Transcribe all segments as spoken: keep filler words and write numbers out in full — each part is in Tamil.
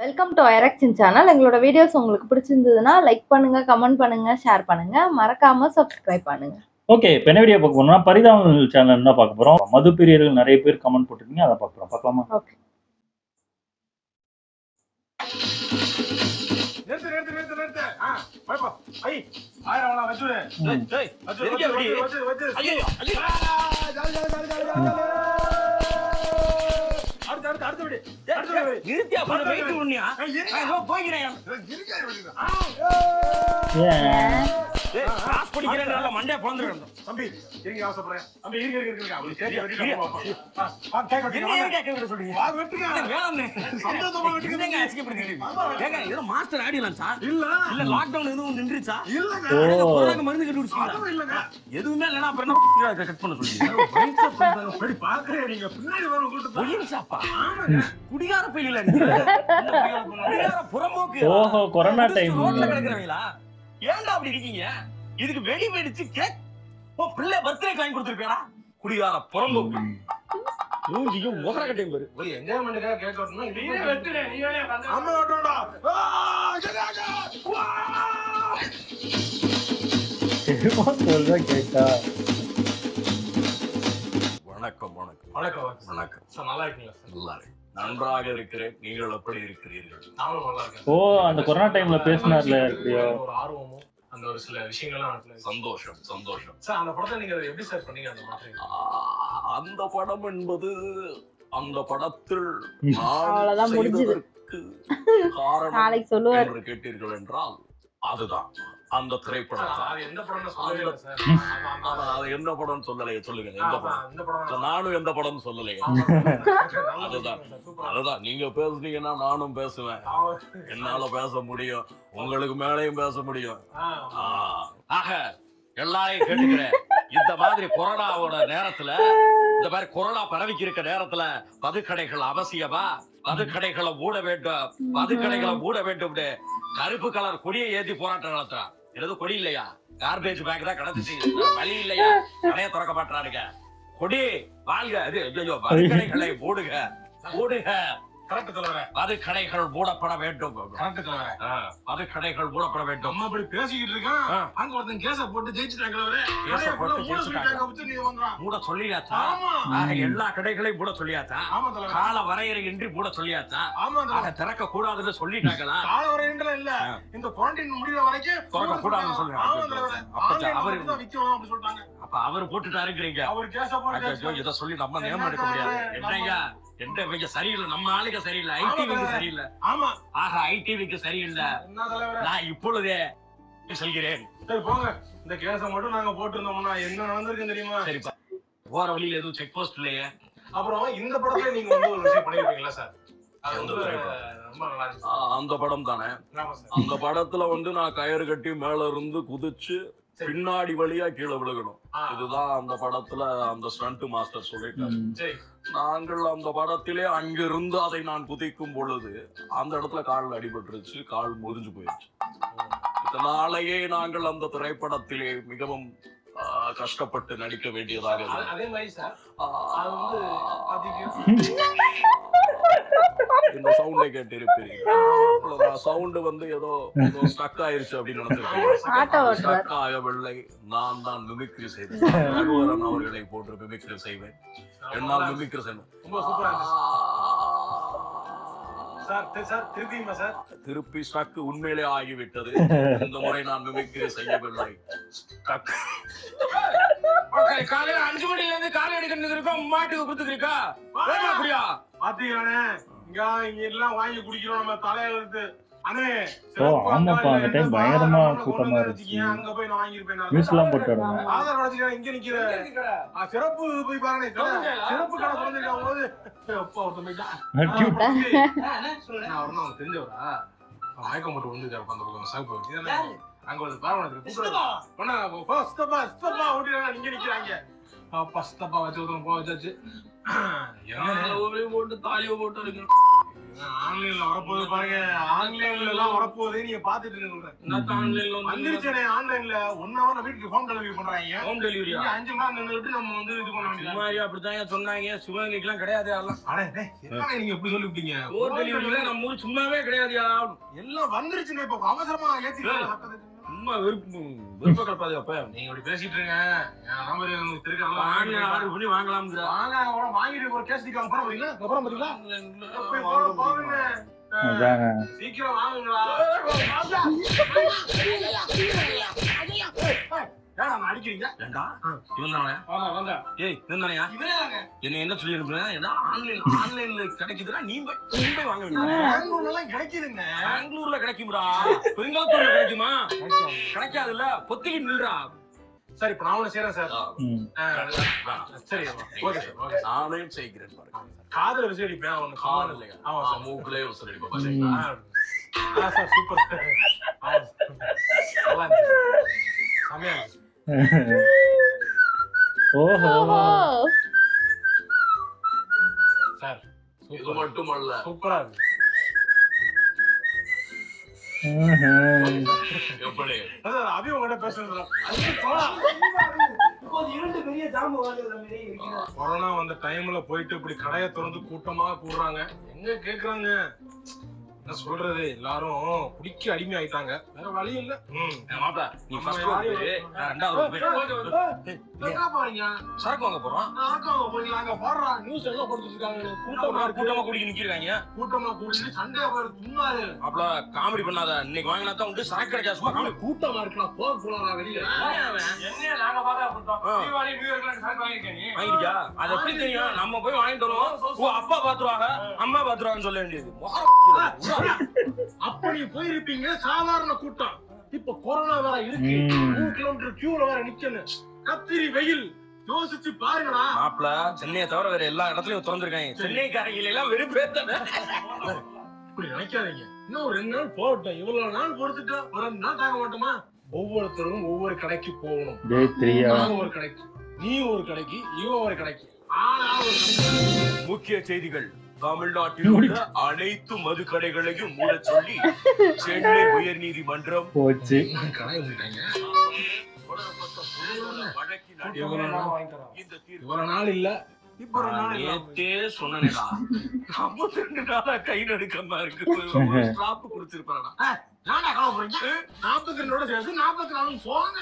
வெல்கம் டு ஐரக்ஷன் சேனல். எங்களோட வீடியோஸ் உங்களுக்கு பிடிச்சிருந்ததுன்னா லைக் பண்ணுங்க, கமெண்ட் பண்ணுங்க, ஷேர் பண்ணுங்க, மறக்காம சப்ஸ்கிரைப் பண்ணுங்க. ஓகே, இப்போ என்ன வீடியோ பார்க்க போறோம்னா பரிதாபங்கள் சேனல் தான் பார்க்க போறோம். மது பிரியர்கள் நிறைய பேர் கமெண்ட் போட்டுருக்கீங்க, அதை பார்க்கலாம். பார்க்கலாமா? ஓகே. நிறுத்து நிறுத்து நிறுத்து நிறுத்து. ஆ போய்ப்பா. ஐ ஆயிரம் வளா வச்சுடு. டேய் டேய் வச்சு வச்சு வச்சு வச்சு. ஐயோ ஐயோ. Jolly jolly jolly jolly. அடுத்து அடுத்து அடுத்து விடு. அடுத்து விடு. நிறுத்தியா பண்ண வெயிட் பண்ணியா? ஐயோ போய்கிறேன். இருக்கே விடுடா. ஏன் டேய் கிராஸ் படிக்கிறேன்ல மண்டைய பொளந்துறேன். தம்பி இருங்க அவசரப்படுறேன். தம்பி இருங்க இருங்க இருங்க. அப்படி கேக்க வெட்டிட்டு போ. ஆ கேக்க வெட்டிட்டு. என்ன கேக்க வெட்ட சொல்றீங்க? வா வெட்டுங்க. வேணாம்னே. சந்தோஷமா வெட்டுங்க. நீங்க எஸ்கேப் பண்ணுங்க. ஏங்க இது மாஸ்டர் ஆடிலாம் சார். இல்ல இல்ல லாக் டவுன் எதுவும் நின்றுச்சா? இல்லங்க. கொரோனாக்கு மருந்து கட்டி விடுறீங்க. அதுவும் இல்லங்க. எதுவுமே இல்லனா அப்புறம் என்ன கட் பண்ண சொல்றீங்க? வைன்ஸ் பண்றாங்க. படி பாக்குறேன் நீங்க பின்னாடி வர கூட்டி வைன்ஸ்ப்பா. ஆமாங்க. குடிகார பையில நீங்க. குடிகார புறம்போக்கு. ஓஹோ, கொரோனா டைம் ரோட்ல கிடக்குறவங்களா? ஏன்டா அப்படி இருக்கீங்க? இதுக்கு வெடி வெடிச்சு கேக் ஓ பிள்ளை பர்த்டே வாங்கி கொடுத்திருப்பேடா. குடிகார புறம்போக்கு. மூஞ்சியும் முகர கட்டையும் பாரு. ஒரு என்ஜாய்மென்ட்காக கேக் வெட்டணும். நீயே வெட்டுறே. நீ வேணா வந்து அம்மா வெட்டடா. ஆ ஜெகாஜா. வா! தெரியுமா சொல்றா கேட்டா. வணக்கம் வணக்கம். வணக்கம் வணக்கம். சார் நல்லா இருக்கீங்களா சார்? நல்லா இருக்கேன். நன்றாக இருக்கிறேன். நீங்கள் எப்படி இருக்கிறீர்கள்? நானும் நல்லா இருக்கேன். ஓ, அந்த கொரோனா டைம்ல பேசினார்ல எப்படியோ ஒரு ஆர்வமும் அந்த ஒரு சில விஷயங்கள்லாம் நடக்குது. சந்தோஷம் சந்தோஷம். சார் அந்த படத்தை நீங்க எப்படி சார் பண்ணீங்க? அந்த மாதிரி அந்த படம் என்பது அந்த படத்தில் அவ்வளவுதான் முடிஞ்சது. காரணம் நாளைக்கு சொல்லுவார் என்று கேட்டீர்கள் என்றால் அதுதான் அந்த திரைப்படம். அது எந்த படம்னு சொல்லவே சார். அது என்ன படம்னு சொல்லலையே. சொல்லுங்க எந்த படம்? இந்த படம் நானும் எந்த படம்னு சொல்லலையே. அதுதான் அதுதான் நீங்க பேசுனீங்கன்னா நானும் பேசுவேன். என்னால பேச முடியும், உங்களுக்கு மேலேயும் பேச முடியும். ஆக எல்லாரையும் கேட்டுக்கிறேன். இந்த மாதிரி கொரோனாவோட நேரத்துல, இந்த மாதிரி கொரோனா பரவிக்கு இருக்க நேரத்துல மதுக்கடைகள் அவசியமா? மதுக்கடைகளை மூட வேண்டும், மதுக்கடைகளை மூட வேண்டும். கருப்பு கலர் கொடியை ஏத்தி போராட்டம் நடத்துறான். ஏதோ கொடி இல்லையா? கார்பேஜ் பேக் தான் கிடந்துச்சு. வழி இல்லையா? கடையை திறக்க மாட்டானுங்க. கொடி வாழ்க. அது ஐயோ, மதுக்கடைகளை மூடுக மூடுக. கரெக்ட் தலைவரே. மதுக்கடைகள் மூடப்பட வேண்டும். கரெக்ட் தலைவரே. மதுக்கடைகள் மூடப்பட வேண்டும். அம்மா அப்படி பேசிக்கிட்டு இருக்கான். அங்க ஒருத்தன் கேஸ போட்டு ஜெயிச்சிட்டாங்க தலைவரே. கேஸ போட்டு ஜெயிச்சிட்டாங்க. மூட சொல்லியாச்சா? ஆக எல்லா கடைகளையும் மூட சொல்லியாச்சா? ஆமா தலைவரே. கால வரையறையின்றி மூட சொல்லியாச்சா? ஆமா தலைவரே. திறக்க கூடாதுன்னு சொல்லிட்டாங்களா? கால வரையறை இல்ல. இந்த குவாரண்டைன் முடியற வரைக்கும் திறக்க கூடாதுன்னு சொல்றாங்க. ஆமா தலைவரே. அப்ப அவரு தான் விக்கணும் அப்படி சொல்றாங்க. அப்ப அவர் போட்டுட்டாருங்கறீங்க. அவர் கேஸ போட்டு இத சொல்லி நம்ம நேம் எடுக்க முடியாது. என்னங்க எந்த வைக்க சரியில்லை. நம்ம ஆளுக்கு சரியில்லை. ஐடிவிக்கு சரியில்லை. ஆமா. ஆக ஐடிவிக்கு சரியில்லை. நான் இப்பொழுதே சொல்கிறேன். சரி போங்க. இந்த கேஸ மட்டும் நாங்க போட்டுருந்தோம்னா என்ன நடந்திருக்கு தெரியுமா? சரிப்பா. போற வழியில எதுவும் செக் போஸ்ட் இல்லையே. அப்புறம் இந்த படத்துல நீங்க வந்து ஒரு விஷயம் பண்ணிருப்பீங்களா சார்? அந்த படம் தானே. அந்த படத்துல வந்து நான் கயிறு கட்டி மேல இருந்து குதிச்சு பின்னாடி வழியா கீழே விழுகணும். இதுதான் அந்த படத்துல அந்த ஸ்டண்ட் மாஸ்டர் சொல்லிட்டாரு. நாங்கள் அந்த படத்திலே அங்கிருந்து அதை நான் குதிக்கும் பொழுது அந்த இடத்துல கால் அடிபட்டுருச்சு, கால் முறிஞ்சு போயிடுச்சு. இதனாலேயே நாங்கள் அந்த திரைப்படத்திலே மிகவும் கஷ்டப்பட்டு நடிக்க வேண்டியதாக. அதே மாதிரி சார் இந்த சவுண்டை கேட்டிருப்பீங்க. சவுண்ட் வந்து ஏதோ ஏதோ ஸ்டக் ஆயிருச்சு அப்படின்னு நினைச்சிருக்கேன். ஸ்டக் ஆகவில்லை. நான் தான் மிமிக்ரி செய்தேன். ரகுவரன் அவர்களை போன்று மிமிக்ரி செய்வேன். என்னால் மிமிக்ரி செய்வேன். திருப்பி ஸ்டக் உண்மையிலே ஆகிவிட்டது. இந்த முறை நான் மிமிக்ரி செய்யவில்லை. காலையில அஞ்சு மணில இருந்து காலை எடுக்கிறது இருக்கோம். மாட்டுக்கு கொடுத்துருக்கா அப்படியா? பாத்தீங்களானே இங்க இங்க எல்லாம் வாங்கி குடிக்கிறோம் நம்ம தலையில. அண்ணே ஆமாப்பா, அந்த டைம் பயங்கரமா கூட்டமா இருந்துச்சு. அங்க போய் நான் வாங்கிருப்பேன். நியூஸ்லாம் போட்டாங்க. ஆதார் அடிச்சுட்டா இங்க நிக்கிற சிறப்பு போய் பாருங்க. சிறப்பு கடை திறந்துருக்காங்க போது அப்பா ஒருத்தன் போயிட்டான். நான் வரணும் தெரிஞ்சவரா? மயக்கம் போட்டு வந்து உட்காந்துருக்கோம் சிறப்பு. அங்க வந்து பாருங்க இங்க நிக்கிறாங்க. அப்பா சித்தப்பா வச்சு ஒருத்தன் போக வச்சாச்சு. என்ன போட்டு தாலியை போட்டு இருக்கு. ஆன்லைன்ல வரப்போகுது பாருங்க. ஆன்லைன்ல எல்லாம் வரப்போகுது நீங்க பாத்துட்டு இருக்கீங்க. வந்துருச்சே ஆன்லைன்ல ஒன் ஹவர்ல வீட்டுக்கு ஹோம் டெலிவரி பண்றாங்க. ஹோம் டெலிவரி அஞ்சு மணி நேரம் நின்னுட்டு நம்ம வந்து இது பண்ண வேண்டியது. மாதிரி அப்படித்தான் சொன்னாங்க. சிவகங்கைக்கு எல்லாம் கிடையாது. என்ன நீங்க எப்படி சொல்லிவிட்டீங்க? ஹோம் டெலிவரியில நம்ம ஊர் சும்மாவே கிடையாது. எல்லாம் வந்துருச்சுங்க. இப்ப அவசரமா ஏத்தி சும்மா வெறுப்பு வெறுப்ப கலப்பாது. அப்ப நீங்க அப்படி பேசிட்டு இருங்க. ஆர்டர் பண்ணி வாங்கலாம். வாங்கிட்டு ஒரு கேஸ் அப்புறம் பாத்தீங்களா அப்புறம் பாத்தீங்களா சீக்கிரம் வாங்குங்களா. அடிக்கிறீங்க என்ன சொல்லி ஆன்லைன்ல கிடைக்குதுன்னா நீ போய் வாங்க பெங்களூர்ல கிடைக்குதுங்க. பெங்களூர்ல கிடைக்கும்டா. பெருங்காலத்தூர்ல கிடைக்குமா? கிடைக்காதுல்ல. பொத்திக்கு நில்றா. சரி இப்ப நான் ஒண்ணு செய்யறேன் சார். சரி ஓகே சார். ஓகே நானே செய்கிறேன் பாருங்க. காதுல விசில் அடிப்பேன். ஒண்ணு காதுல இல்லையா? ஆமா சார். மூக்குலயே விசில் அடிப்பேன். ஆ சார் சூப்பர். ஆமா நல்லா இருந்துச்சு. சமையா ஓஹோ சார் இது மட்டுமல்ல சூப்பரா இருக்கு. எப்படி அபி உங்ககிட்ட பேசுறது கொரோனா வந்த டைம்ல போயிட்டு இப்படி கடையை திறந்து கூட்டமா கூடுறாங்க. எங்க கேக்குறாங்க என்ன சொல்றது? எல்லாரும் குடிக்க அடிமை ஆயிட்டாங்க. வேற வழி இல்ல. நீ சரக்கு வாங்க போறோம். கூட்டமா கூட்டமா குடிக்க நிக்கிறாங்க. கூட்டமா குடிச்சு சண்டே அப்பல காமெடி பண்ணாத. இன்னைக்கு வாங்கினா தான் உண்டு. சரக்கு கிடைக்காது. கூட்டமா இருக்கலாம். போக போலாம் வெளியில. வாங்கிருக்கியா? அது எப்படி தெரியும்? நம்ம போய் வாங்கிட்டு வருவோம். அப்பா பாத்துருவாங்க அம்மா பாத்துருவாங்கன்னு சொல்ல வேண்டியது. அப்ப நீ போயிருப்பீங்க. சாதாரண கூட்டம். இப்ப கொரோனா வேற இருக்கு. மூணு கிலோமீட்டர் கியூல வேற நிக்கணும். கத்திரி வெயில். யோசிச்சு பாருங்கடா. மாப்ள சென்னையை தவிர வேற எல்லா இடத்துலயும் திறந்திருக்காங்க. சென்னைக்காரங்க எல்லாம் வெறுப்பேத்த. இப்படி நினைக்காதீங்க. இன்னும் ஒரு ரெண்டு நாள் போகட்டும். இவ்வளவு நாள் பொறுத்துட்டா ஒரு ரெண்டு நாள் தாங்க மாட்டோமா? ஒவ்வொருத்தரும் ஒவ்வொரு கடைக்கு போகணும். ஒரு கடைக்கு நீ ஒரு கடைக்கு இவன் ஒரு கடைக்கு. முக்கிய செய்திகள். தமிழ்நாட்டில் உள்ள அனைத்து மது கடைகளையும் மூட சொல்லி சென்னை உயர் நீதிமன்றம் போச்சு. இவ்வளவு நாள் இல்ல. இப்ப நேத்தே சொன்னேடா. ஐம்பத்தி ரெண்டு நாளா கை நடுக்கமா இருக்கு. ஸ்டாப் குடிச்சிருப்பாடா. நானா காண போறீங்க? நாற்பத்தி ரெண்டோட சேர்த்து நாற்பத்தி நாலு போங்க.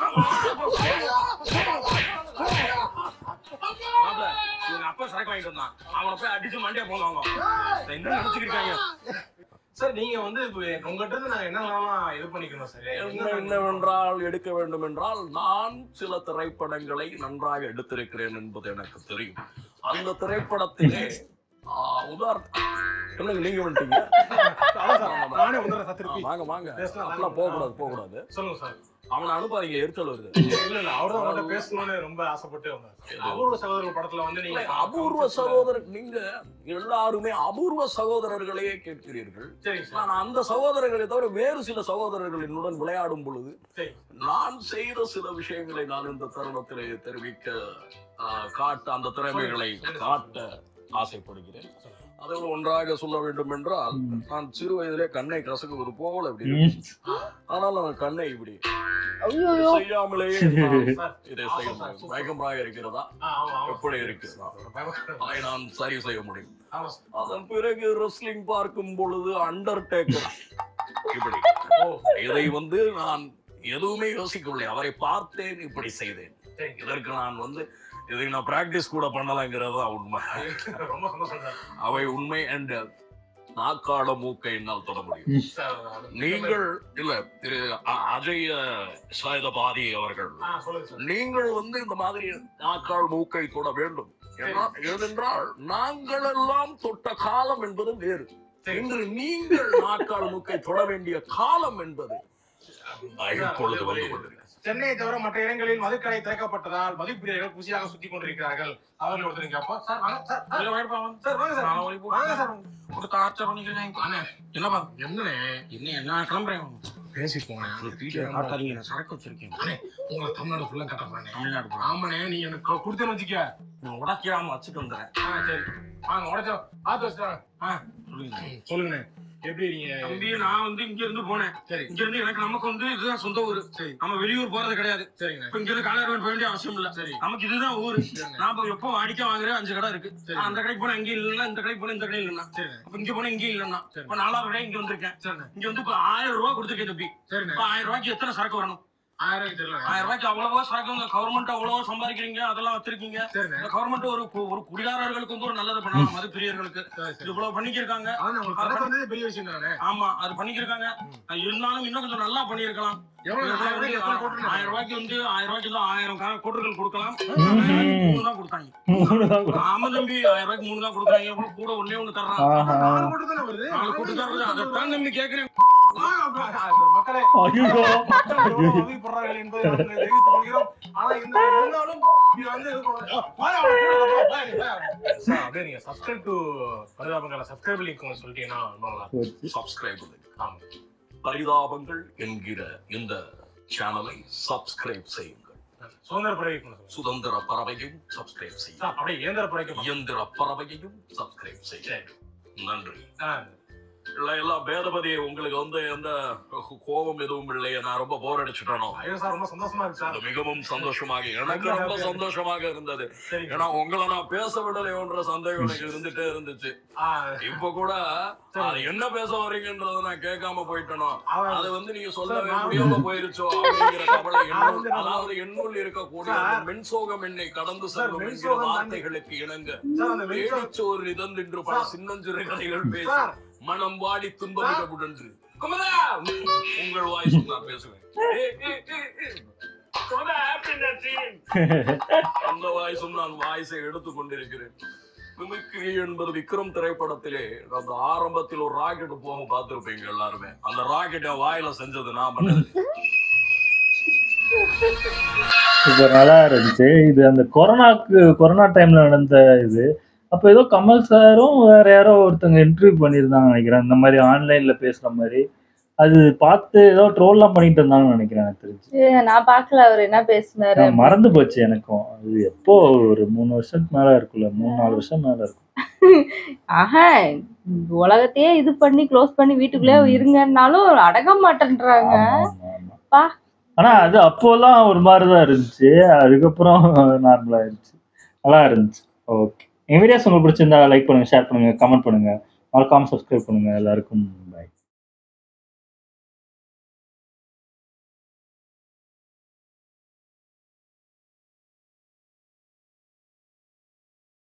அப்பா சரக்கு வாங்கிட்டு வந்தான். அவனை போய் அடிச்சு மண்டே போவாங்க. என்ன நினைச்சுக்கிட்டாங்க சார்? நீங்க வந்து உங்ககிட்ட இருந்து நான் என்னெல்லாம் இது பண்ணிக்கணும் சார்? என்னவென்றால் எடுக்க வேண்டும் என்றால் நான் சில திரைப்படங்களை நன்றாக எடுத்திருக்கிறேன் என்பது எனக்கு தெரியும். அந்த திரைப்படத்திலே உதாரணம் நீங்க வந்துட்டீங்க. வாங்க வாங்க போக கூடாது போக கூடாது. சொல்லுங்க சார். அவனை அனுப்பாதீங்க. எரிச்சல் வருது. இல்ல இல்ல அவர்தான் அவன்கிட்ட பேசணும்னு ரொம்ப ஆசைப்பட்டு வந்தார். அபூர்வ சகோதரர் படத்துல வந்து நீங்க அபூர்வ சகோதரர் நீங்க எல்லாருமே அபூர்வ சகோதரர்களையே கேட்கிறீர்கள். நான் அந்த சகோதரர்களை தவிர வேறு சில சகோதரர்கள் என்னுடன் விளையாடும் பொழுது நான் செய்த சில விஷயங்களை நான் இந்த தருணத்திலே தெரிவிக்க காட்ட அந்த திறமைகளை காட்ட ஆசைப்படுகிறேன். அதோடு ஒன்றாக சொல்ல வேண்டும் என்றால் நான் சிறு வயதிலே கண்ணை கசக்குவது போல இப்படி. ஆனால் நான் கண்ணை இப்படி செய்யாமலே இதை செய்ய முடியும். பயங்கரமாக இருக்கிறதா? எப்படி இருக்கு? அதை நான் சரி செய்ய முடியும். அதன் பிறகு ரெஸ்லிங் பார்க்கும் பொழுது அண்டர்டேக்கர் இப்படி. இதை வந்து நான் எதுவுமே யோசிக்கவில்லை. அவரை பார்த்தேன், இப்படி செய்தேன். இதற்கு நான் வந்து இதை நான் பிராக்டிஸ் கூட பண்ணலாங்கிறது தான் உண்மை. அவை உண்மை. அண்ட் நாக்காள மூக்கை என்னால் தொட முடியும். நீங்கள் இல்ல திரு அஜய் சாயுதபாதி அவர்கள், நீங்கள் வந்து இந்த மாதிரி நாக்காள் மூக்கை தொட வேண்டும். ஏனென்றால் நாங்கள் எல்லாம் தொட்ட காலம் என்பது வேறு. இன்று நீங்கள் நாக்காள் மூக்கை தொட வேண்டிய காலம் என்பது இப்பொழுது வந்து கொண்டிருக்கிறது. சென்னையை தவிர மற்ற இடங்களில் மதுக்கடை திறக்கப்பட்டதால் மதுப்பிரியர்கள் குசியாக சுத்தி கொண்டிருக்கிறார்கள். அவர்கள் ஒருத்தருங்க அப்பா சார் வாங்க சார். சார் வாங்க சார். வாங்க சார். ஒரு டார்ச்சர் பண்ணிக்கிறீங்க. என்னப்பா என்னண்ணே? என்ன என்ன கிளம்புறேன் பேசி போனேன். சரக்கு வச்சிருக்கேன். உங்களை தமிழ்நாடு ஃபுல்லா கட்ட போறேன். தமிழ்நாடு ஆமாண்ணே. நீ எனக்கு கொடுத்தேன்னு வச்சுக்க, உடக்காம வச்சுட்டு வந்துடுறேன். சரி வாங்க உடச்சோம். பார்த்து வச்சுட்டாங்க. சொல்லுங்க எப்படி நீங்க தம்பி நான் வந்து இங்க இருந்து போனேன். சரி, இங்க இருந்து எனக்கு நமக்கு வந்து இதுதான் சொந்த ஊரு. சரி, நம்ம வெளியூர் போறது கிடையாது. சரிங்க, இப்ப இங்க இருந்து காலையில போக வேண்டிய அவசியம் இல்ல. சரி, நமக்கு இதுதான் ஊரு. நாம எப்போ வாடிக்கை வாங்குற அஞ்சு கடை இருக்கு. அந்த கடைக்கு போனா இங்க இல்ல, இந்த கடைக்கு போனா இந்த கடை இல்லைன்னா. சரி, அப்ப இங்க போனா இங்க இல்லைன்னா இப்ப நாலாவது கடை இங்க வந்திருக்கேன். சரி, இங்க வந்து இப்ப ஆயிரம் ரூபாய் கொடுத்துருக்கேன் தம்பி. சரி, ஆயிரம் ரூபாய்க்கு எத்தனை சரக்கு வரணும்? ஆயிரம் ரூபாய்க்கு தெரியல. ஆயிரம் ரூபாய்க்கு அவ்வளவோ சரக்கு கவர்மெண்ட் அவ்வளவோ சம்பாதிக்கிறீங்க, அதெல்லாம் வச்சிருக்கீங்க. கவர்மெண்ட் ஒரு ஒரு குடிகாரர்களுக்கு வந்து ஒரு நல்லது பண்ணலாம், மது பிரியர்களுக்கு இவ்வளவு பண்ணிக்கிருக்காங்க. பெரிய விஷயம் தானே. ஆமா, அது பண்ணிக்கிருக்காங்க. இருந்தாலும் இன்னும் கொஞ்சம் நல்லா பண்ணிருக்கலாம். ஆயிரம் ரூபாய்க்கு வந்து ஆயிரம் ரூபாய்க்கு தான் ஆயிரம் கோட்டுகள் கொடுக்கலாம். மூணு தான் கொடுத்தாங்க. ஆமா தம்பி, ஆயிரம் ரூபாய்க்கு மூணு தான் கொடுக்குறாங்க. கூட ஒன்னே ஒண்ணு தர்றாங்க. நாலு கோட்டு தானே வருது. நாலு கோட்டு தான் வருது. அதைத்தான் தம்பி கேட்கிறேன். மக்களே உதவிப்படுறார்கள் என்பதை தெரிவித்துக் கொள்கிறோம். ஆனா இருந்தாலும் அப்படியே நீங்க சப்ஸ்கிரைப் டு பரிதாபங்களை சப்ஸ்கிரைப் லிங்க் சொல்லிட்டீங்கன்னா சப்ஸ்கிரைப் பரிதாபங்கள் என்கிற இந்த சேனலை சப்ஸ்கிரைப் செய்யுங்கள். சுதந்திர பறவை சுதந்திர பறவையும் சப்ஸ்கிரைப் செய்யும். அப்படியே இயந்திர பறவை இயந்திர பறவையையும் சப்ஸ்கிரைப் செய்யும். நன்றி. இல்ல எல்லாம் பேதபதி, உங்களுக்கு வந்து எந்த கோபம் எதுவும் இல்லையே? நான் ரொம்ப போர் அடிச்சுட்டேனோ? ரொம்ப சந்தோஷமா இருக்கு. மிகவும் சந்தோஷமாக, எனக்கு ரொம்ப சந்தோஷமாக இருந்தது. ஏன்னா உங்களை நான் பேச விடலையோன்ற சந்தேகம் எனக்கு இருந்துட்டே இருந்துச்சு. இப்ப கூட என்ன பேச வரீங்கன்றத நான் கேட்காம போயிட்டனோ, அது வந்து நீங்க சொல்லவே முடியாம போயிருச்சோ அப்படிங்கிற கவலை. அதாவது என்னுள் இருக்கக்கூடிய மென்சோகம் என்னை கடந்து செல்லும் என்கிற வார்த்தைகளுக்கு இணங்க வேடிச்சோறு இதன்று பல சின்னஞ்சிறு கதைகள் பேச மனம் வாடி துன்பமிடமுடன்று உங்கள் வாய்ஸ் நான் பேசுவேன். அந்த வாய்ஸும் நான் வாய்ஸை எடுத்துக் கொண்டிருக்கிறேன். மிமிக்ரி என்பது விக்ரம் திரைப்படத்திலே அந்த ஆரம்பத்தில் ஒரு ராக்கெட் போக பார்த்திருப்பீங்க எல்லாருமே. அந்த ராக்கெட்டை வாயில செஞ்சது நான் பண்ணது. சூப்பர், நல்லா இருந்துச்சு. இது அந்த கொரோனாக்கு கொரோனா டைம்ல நடந்த இது. அப்போ ஏதோ கமல் சாரும் வேற யாரோ ஒருத்தவங்க இன்டர்வியூ பண்ணியிருந்தாங்க நினைக்கிறேன், இந்த மாதிரி ஆன்லைன்ல பேசுற மாதிரி. அது பார்த்து ஏதோ ட்ரோல்லாம் பண்ணிட்டு இருந்தாங்கன்னு நினைக்கிறேன் எனக்கு தெரிஞ்சு. நான் பார்க்கல அவர் என்ன பேசினாரு, மறந்து போச்சு எனக்கும். அது எப்போ ஒரு மூணு வருஷத்துக்கு மேல இருக்குல்ல, மூணு நாலு வருஷம் மேல இருக்கும். ஆஹா, உலகத்தையே இது பண்ணி க்ளோஸ் பண்ணி வீட்டுக்குள்ளே இருங்கன்னாலும் அடங்க மாட்டேன்றாங்க. பா, ஆனா அது அப்போலாம் ஒரு மாதிரிதான் இருந்துச்சு, அதுக்கப்புறம் நார்மலா இருந்துச்சு, நல்லா இருந்துச்சு. ஓகே, என் வீடியோஸ் உங்களுக்கு பிடிச்சிருந்தா லைக் பண்ணுங்க, ஷேர் பண்ணுங்க, கமெண்ட் பண்ணுங்க, மறக்காம சப்ஸ்கிரைப் பண்ணுங்க. எல்லாருக்கும்